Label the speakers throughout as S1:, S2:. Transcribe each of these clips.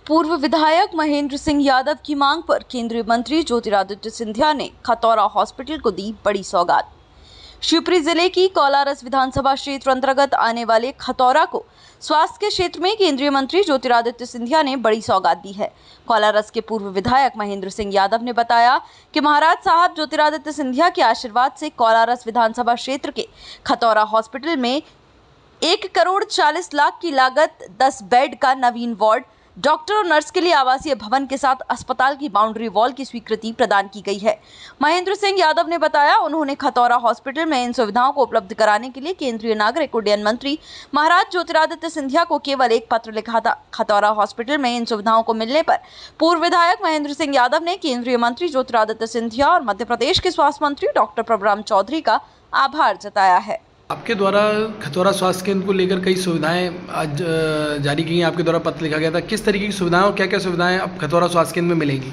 S1: पूर्व विधायक महेंद्र सिंह यादव की मांग पर केंद्रीय मंत्री ज्योतिरादित्य सिंधिया ने खतौरा हॉस्पिटल को दी बड़ी सौगात। शिवपुरी जिले की कोलारस विधानसभा क्षेत्र अंतर्गत आने वाले खतौरा को स्वास्थ्य के क्षेत्र में केंद्रीय मंत्री ज्योतिरादित्य सिंधिया ने बड़ी सौगात दी है। कोलारस के पूर्व विधायक महेंद्र सिंह यादव ने बताया कि महाराज साहब ज्योतिरादित्य सिंधिया के आशीर्वाद से कोलारस विधानसभा क्षेत्र के खतौरा हॉस्पिटल में 1,40,00,000 की लागत 10 बेड का नवीन वार्ड, डॉक्टर और नर्स के लिए आवासीय भवन के साथ अस्पताल की बाउंड्री वॉल की स्वीकृति प्रदान की गई है। महेंद्र सिंह यादव ने बताया, उन्होंने खतौरा हॉस्पिटल में इन सुविधाओं को उपलब्ध कराने के लिए केंद्रीय नागरिक उड्डयन मंत्री महाराज ज्योतिरादित्य सिंधिया को केवल एक पत्र लिखा था। खतौरा हॉस्पिटल में इन सुविधाओं को मिलने पर पूर्व विधायक महेंद्र सिंह यादव ने केंद्रीय मंत्री ज्योतिरादित्य सिंधिया और मध्य प्रदेश के स्वास्थ्य मंत्री डॉक्टर प्रभुराम चौधरी का आभार जताया है।
S2: आपके द्वारा खतौरा स्वास्थ्य केंद्र को लेकर कई सुविधाएं आज जारी की हैं। आपके द्वारा पत्र लिखा गया था, किस तरीके की सुविधाएं और क्या क्या सुविधाएं अब खतौरा स्वास्थ्य केंद्र में मिलेंगी?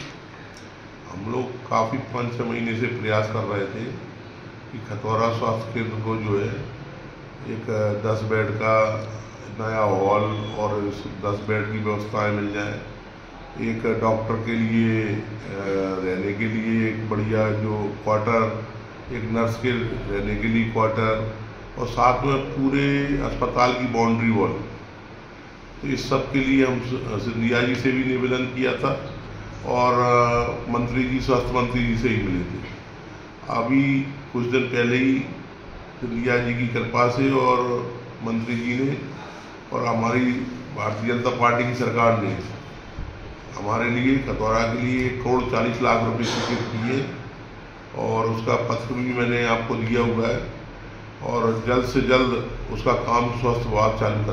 S3: हम लोग काफ़ी 5-6 महीने से प्रयास कर रहे थे कि खतौरा स्वास्थ्य केंद्र को जो है एक 10 बेड का नया हॉल और 10 बेड की व्यवस्थाएं मिल जाए, एक डॉक्टर के लिए रहने के लिए एक बढ़िया जो क्वार्टर, एक नर्स के रहने के लिए क्वार्टर और साथ में पूरे अस्पताल की बाउंड्री वॉल। तो इस सब के लिए हम सिंधिया जी से भी निवेदन किया था और मंत्री जी, स्वास्थ्य मंत्री जी से ही मिले थे। अभी कुछ दिन पहले ही सिंधिया जी की कृपा से और मंत्री जी ने और हमारी भारतीय जनता पार्टी की सरकार ने हमारे लिए खतौरा के लिए 1,40,00,000 रुपये स्वीकृत किए और उसका पत्र भी मैंने आपको दिया हुआ है और जल्द से जल्द उसका काम स्वास्थ्य विभाग चालू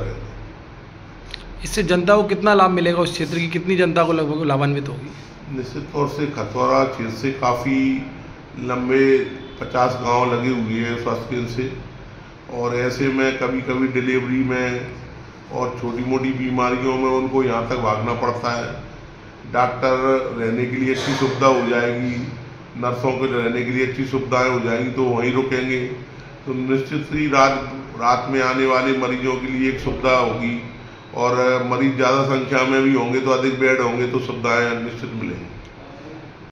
S3: करेगा।
S2: इससे जनता को कितना लाभ मिलेगा? उस क्षेत्र की कितनी जनता को लगभग लाभान्वित होगी?
S3: निश्चित तौर से खतौरा क्षेत्र से काफ़ी लंबे 50 गांव लगे हुए हैं स्वास्थ्य केंद्र से और ऐसे में कभी कभी डिलीवरी में और छोटी मोटी बीमारियों में उनको यहाँ तक भागना पड़ता है। डॉक्टर रहने के लिए अच्छी सुविधा हो जाएगी, नर्सों के रहने के लिए अच्छी सुविधाएं हो जाएंगी तो वहीं रुकेंगे, तो निश्चित ही रात में आने वाले मरीजों के लिए एक सुविधा होगी और मरीज ज़्यादा संख्या में भी होंगे तो अधिक बेड होंगे तो सुविधाएं निश्चित मिलेंगी।